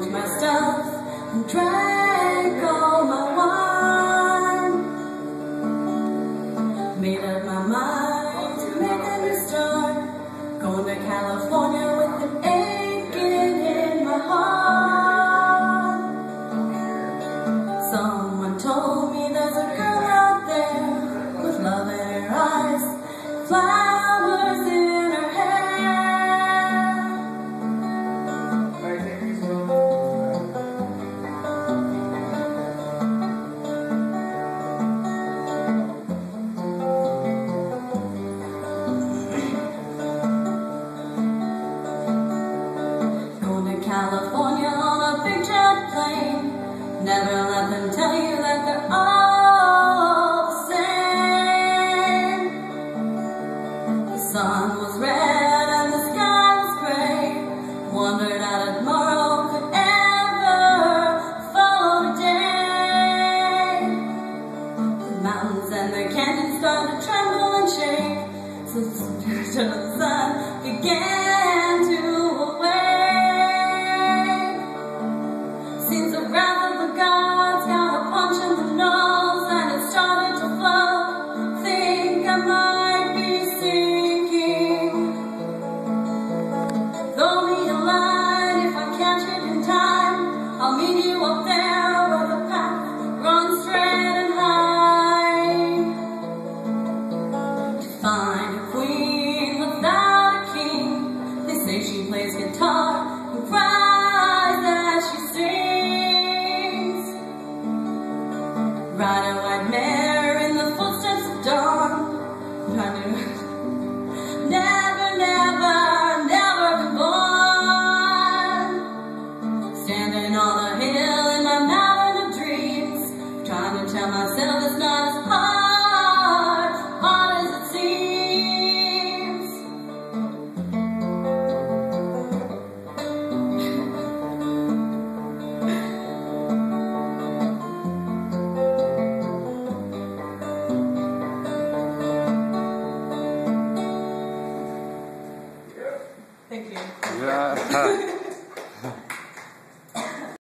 moved my stuff and drank all my wine. Made up my mind to make a new start, going to California with an aching in my heart. Someone told me there's a girl out there with love in her eyes, flowers in her hair. Going to California on a big jet plane. Never let them tell you that they're all the same. The sun was red and the sky was gray. Wondered how tomorrow could ever follow today. The mountains and the canyons started to tremble and shake. So the spirit of the sun began to awake. Seems the wrath of the gods got a punch in the nose and it started to flow. Think I might be sinking. Throw me a line if I catch it in time. I'll meet you up there.